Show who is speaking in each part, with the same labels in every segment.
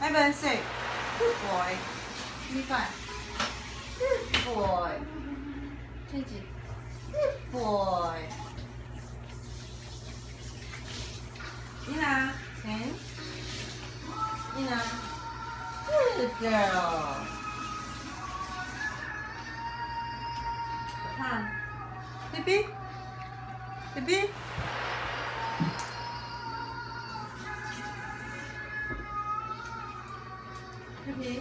Speaker 1: Evan, say, good boy. Give me 5. Good boy. Change it. Good boy. Ina, 10. Ina. Good girl. Come. Baby. Baby. Baby.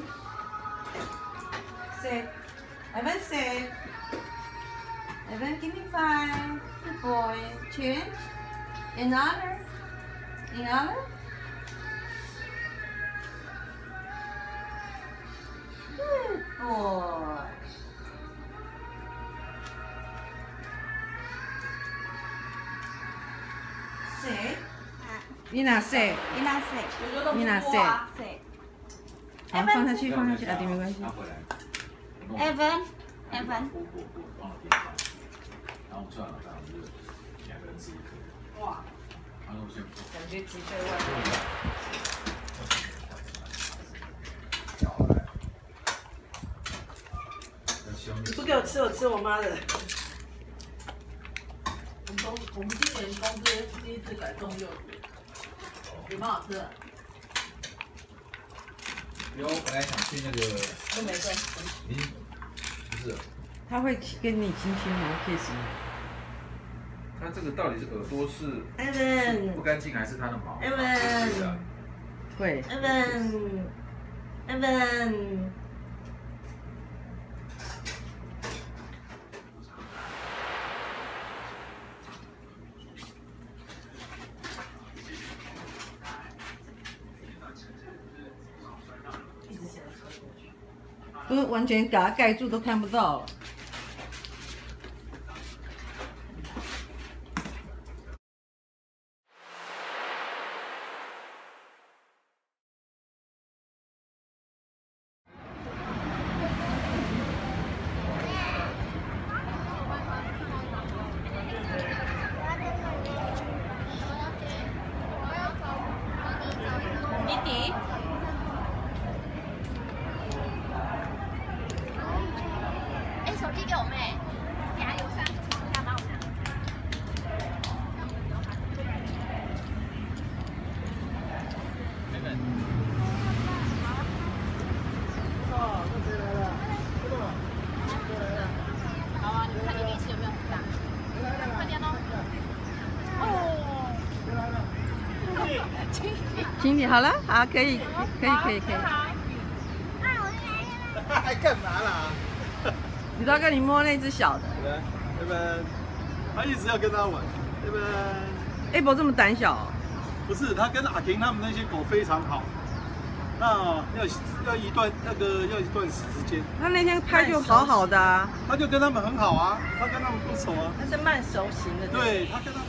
Speaker 1: Sit. Evan, sit. Evan, give me 5. Good boy. Change. Another. Another. Good boy. Sit. Ina, sit.
Speaker 2: Ina sit.
Speaker 1: Ina, sit.
Speaker 2: Sit.
Speaker 1: 好，放下去，放下去，啊，对，没关系。
Speaker 2: Evan.
Speaker 3: 放到地上，然后算了，这样子2个人吃1颗。哇！然后先
Speaker 1: 感觉鸡在外面。
Speaker 3: 搅来。
Speaker 1: 你不给我吃，我吃我妈的。
Speaker 4: 我们今年公司第一次改种柚子，也蛮好吃的。
Speaker 3: 有，本来想去那个，
Speaker 4: 都没跟。
Speaker 3: 您不是，
Speaker 1: 他会跟你亲亲吗？kiss 吗
Speaker 3: 它这个到底是耳朵是
Speaker 1: ？Evan，
Speaker 3: 不干净还是它的毛
Speaker 1: ？Evan，会。Evan，Evan。不是完全给它盖住，都看不到了。
Speaker 2: 弟弟。 手机给我妹，加油上，加帮我拿。
Speaker 4: 哦，这谁来了？
Speaker 2: 好啊，你们看你力气有没有很大？快点哦！哦。
Speaker 1: 亲你好了，好，可以。
Speaker 4: 还干嘛啦？
Speaker 1: 你都要跟你摸那只小的。
Speaker 4: 对吧？他一直要跟他玩，对吧
Speaker 1: ？Apple 这么胆小哦？
Speaker 4: 不是，他跟阿婷他们那些狗非常好。那要一段时间。
Speaker 1: 他那天拍就好好的啊。
Speaker 4: 他就跟他们很好啊，他跟他们不熟啊。
Speaker 1: 他是慢熟型的。
Speaker 4: 对，他跟他们。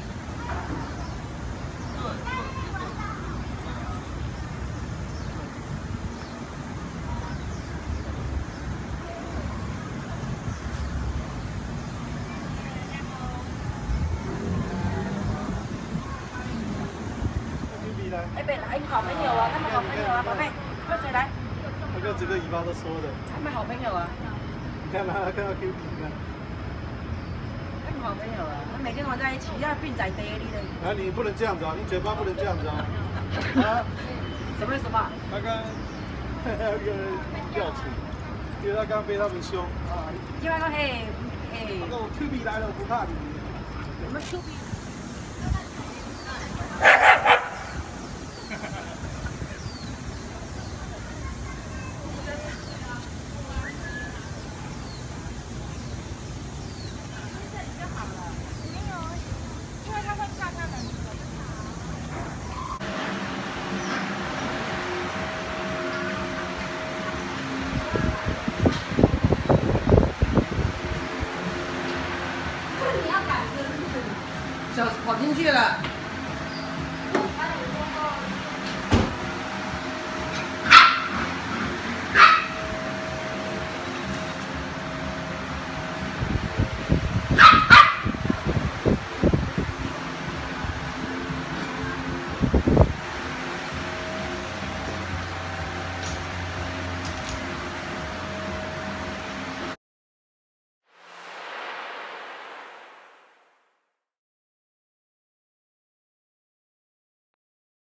Speaker 2: 哎，别来，好朋友啊，他们好朋友啊，宝贝，喝水来。
Speaker 4: 那个整个尾巴都缩的。
Speaker 2: 他们好朋友啊。
Speaker 4: 你看他看到 Q 币看。
Speaker 2: 他们好朋友啊，他每天玩在一起，要并在堆里的。
Speaker 4: 啊，你不能这样子啊，你嘴巴不能这样子啊。啊？
Speaker 2: 什么什么？
Speaker 4: 他刚那个掉处，因为他刚被他们凶啊。
Speaker 2: 今晚说嘿。
Speaker 4: 他说我 Q 币来了，我不怕你。
Speaker 2: 什么 Q 币？
Speaker 1: 小跑进去了。